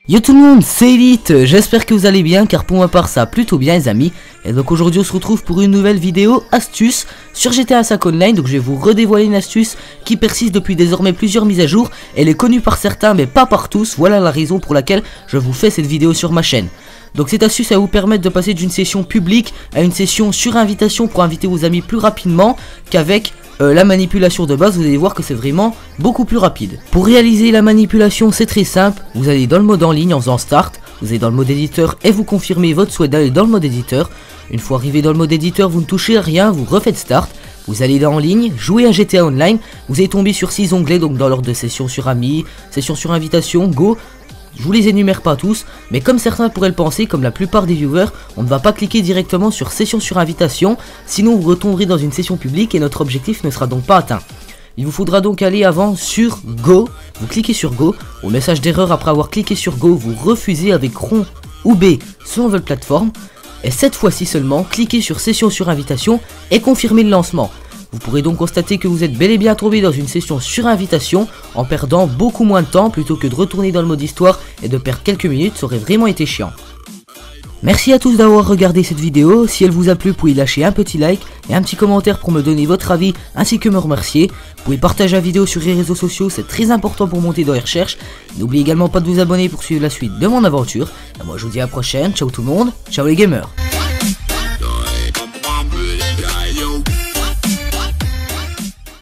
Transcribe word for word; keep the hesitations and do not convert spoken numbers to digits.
Yo tout le monde, c'est Elite, j'espère que vous allez bien car pour ma part ça va plutôt bien les amis. Et donc aujourd'hui on se retrouve pour une nouvelle vidéo astuce sur G T A cinq Online. Donc je vais vous redévoiler une astuce qui persiste depuis désormais plusieurs mises à jour. Elle est connue par certains mais pas par tous, voilà la raison pour laquelle je vous fais cette vidéo sur ma chaîne. Donc cette astuce va vous permettre de passer d'une session publique à une session sur invitation pour inviter vos amis plus rapidement qu'avec Euh, la manipulation de base. Vous allez voir que c'est vraiment beaucoup plus rapide. Pour réaliser la manipulation c'est très simple, vous allez dans le mode en ligne en faisant start, vous allez dans le mode éditeur et vous confirmez votre souhait d'aller dans le mode éditeur. Une fois arrivé dans le mode éditeur vous ne touchez à rien, vous refaites start, vous allez en ligne, jouer à G T A Online, vous allez tomber sur six onglets donc dans l'ordre de session sur amis, session sur invitation, go. Je vous les énumère pas tous, mais comme certains pourraient le penser, comme la plupart des viewers, on ne va pas cliquer directement sur session sur invitation, sinon vous retomberez dans une session publique et notre objectif ne sera donc pas atteint. Il vous faudra donc aller avant sur Go, vous cliquez sur Go, au message d'erreur après avoir cliqué sur Go, vous refusez avec rond ou B selon votre plateforme, et cette fois-ci seulement, cliquez sur session sur invitation et confirmez le lancement. Vous pourrez donc constater que vous êtes bel et bien tombé dans une session sur invitation en perdant beaucoup moins de temps plutôt que de retourner dans le mode histoire et de perdre quelques minutes, ça aurait vraiment été chiant. Merci à tous d'avoir regardé cette vidéo, si elle vous a plu vous pouvez lâcher un petit like et un petit commentaire pour me donner votre avis ainsi que me remercier. Vous pouvez partager la vidéo sur les réseaux sociaux, c'est très important pour monter dans les recherches. N'oubliez également pas de vous abonner pour suivre la suite de mon aventure. Et moi je vous dis à la prochaine, ciao tout le monde, ciao les gamers.